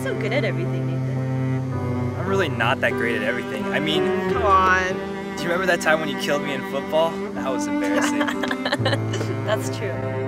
so good at everything, Nathan. I'm really not that great at everything. I mean, Come on. do you remember that time when you killed me in football? That was embarrassing. That's true.